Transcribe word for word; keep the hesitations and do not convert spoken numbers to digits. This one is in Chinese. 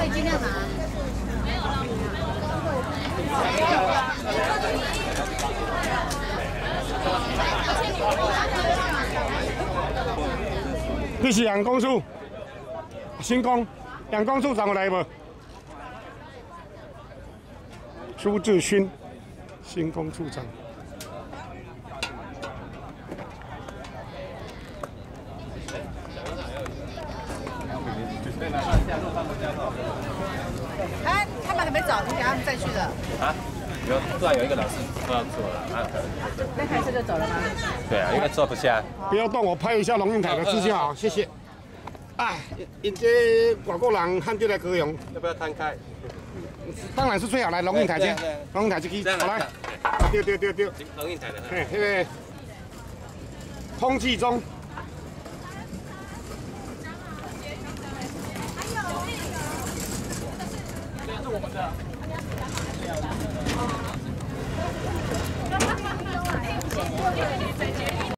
以尽量拿。 你是杨公处，新工，杨公处长有来无？朱志勋，新工处长。 哎，他们还没走，你等他们再去的。 啊？有，突然有一个老师说要做了，啊， 那开车就走了吗？ 对啊，因为坐不下。 不要动，我拍一下龙应台的字就好，谢谢。哎，因这外国人汉就来高雄， 要不要摊开？ 当然是最好来龙应台先，龙应台这支，好来，对对对对， 龙应台的。 嘿，那个空气中。 是我们的。 谢谢。